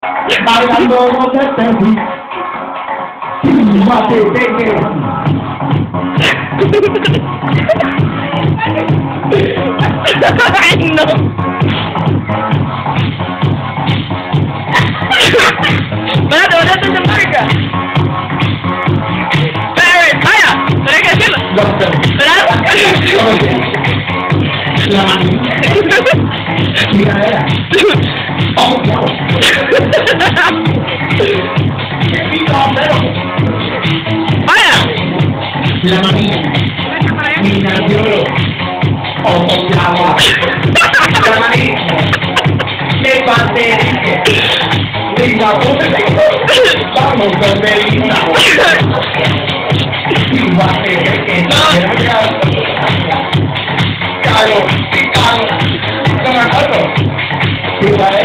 bailando donde te vi, mate de que. Ay, no. Espérate, ¿dónde está esa marca? Vaya, tenés que decirlo. La manita. Mira, era. Vamos, vamos. Vaya. La manita. Mira, lloro. Ojo, agua. La manita. Me pasé. Linda, vamos con Belinda. Caro, no me acuerdo.